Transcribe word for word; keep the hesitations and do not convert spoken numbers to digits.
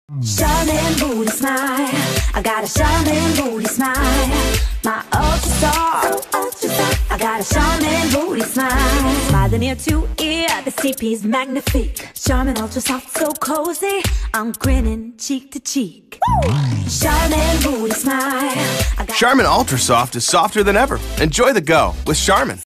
Charmin booty smile. I got a Charmin booty smile. My ultra star, ultra star. I got a Charmin booty smile. Smiling ear to ear, the C P's magnifique. Charmin ultra soft, so cozy. I'm grinning cheek to cheek. Woo! Charmin booty smile. I got Charmin Ultra Soft is softer than ever. Enjoy the go with Charmin.